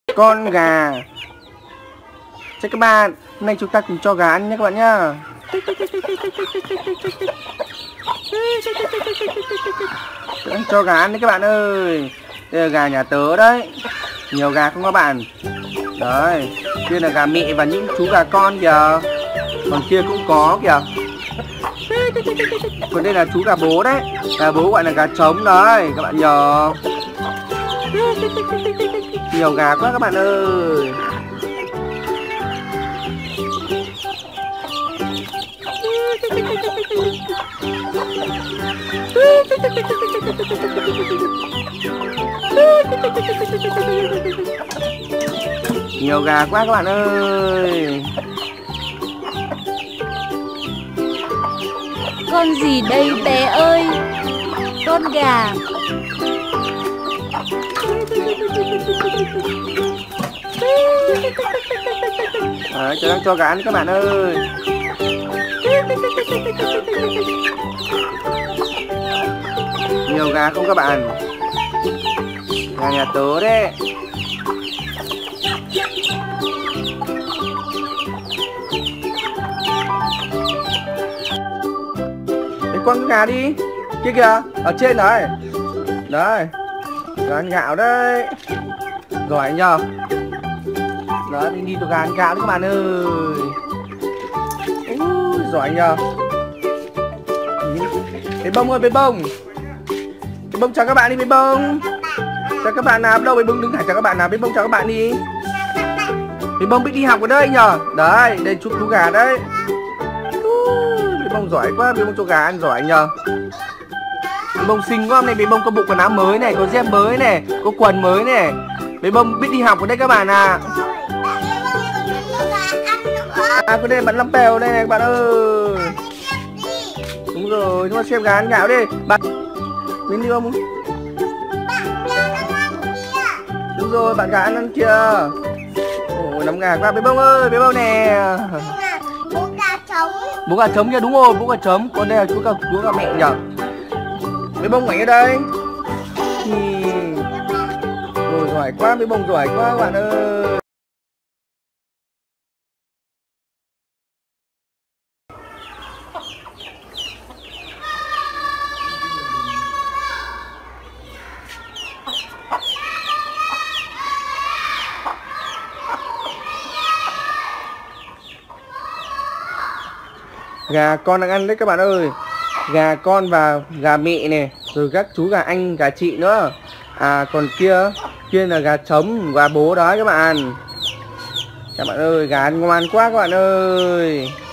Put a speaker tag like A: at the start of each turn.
A: con gà. Chào các bạn, hôm nay chúng ta cùng cho gà ăn nhé các bạn nhá. Cho gà ăn đấy các bạn ơi. Đây là gà nhà tớ đấy. Nhiều gà không các bạn. Đấy, kia là gà mẹ và những chú gà con kìa. Còn kia cũng có kìa. Còn đây là chú gà bố đấy. Gà bố gọi là gà trống đấy các bạn nhờ. Nhiều gà quá các bạn ơi. Nhiều gà quá các bạn ơi.
B: Con gì đây bé ơi? Con gà.
A: Đấy, tôi đang cho gà ăn các bạn ơi. Nhiều gà không các bạn? Gà nhà tớ đấy. Đấy, con gà đi. Kia kìa, ở trên đấy. Đấy, gà ăn gạo đấy. Giỏi nhờ. Đó, đi cho gà ăn gạo đấy các bạn ơi. Giỏi nhờ. Bé bông ơi, bé bông. Bé bông chào các bạn đi bé bông. Chào các bạn nào, đâu bé bông đứng hẳn chào các bạn nào, bé bông chào các bạn đi. Bé bông biết đi học ở đây nhờ. Đấy, đây chú gà đấy. Bé bông giỏi quá, bé bông cho gà ăn giỏi nhờ. Bé bông xinh quá, hôm nay bé bông có bộ quần áo mới này, có dép mới này, có quần mới này. Bé bông biết đi học ở đây các bạn à. À, cái đây bạn Lâm Pèo đây này các bạn ơi. Đúng rồi, chúng ta xem gà ăn gạo đi. Bạn mình đi không? Đúng rồi, bạn gà ăn kia. Ôi, nắm gà qua bé bông ơi, bé bông nè.
C: Bố gà trống.
A: Bố gà trống kia, đúng rồi, bố gà trống. Còn đây là chú gà mẹ nhỉ. Bé bông ngoảnh ở đây. Rồi giỏi quá, bé bông giỏi quá các bạn ơi. Gà con đang ăn đấy các bạn ơi. Gà con và gà mẹ này. Rồi các chú gà anh, gà chị nữa. À còn kia là gà trống, gà bố đó các bạn. Các bạn ơi, gà ăn ngoan quá các bạn ơi.